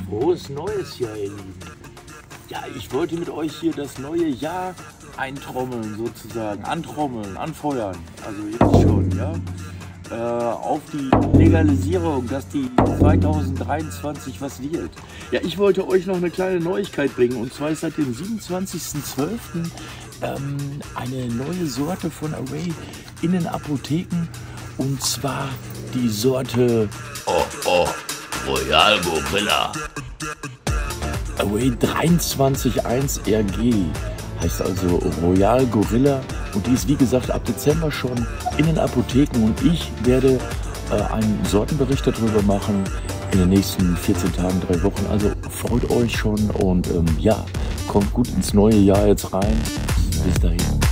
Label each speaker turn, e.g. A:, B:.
A: Frohes Neues, ja, ihr Lieben. Ja, ich wollte mit euch hier das neue Jahr eintrommeln, sozusagen. Antrommeln, anfeuern. Also jetzt schon, ja. Auf die Legalisierung, dass die 2023 was wird. Ja, ich wollte euch noch eine kleine Neuigkeit bringen. Und zwar ist seit dem 27.12. Eine neue Sorte von Away in den Apotheken. Und zwar die Sorte
B: Royal Gorilla.
A: Away 23.1 RG. Heißt also Royal Gorilla. Und die ist wie gesagt ab Dezember schon in den Apotheken. Und ich werde einen Sortenbericht darüber machen in den nächsten 14 Tagen, 3 Wochen. Also freut euch schon und ja, kommt gut ins neue Jahr jetzt rein. Bis dahin.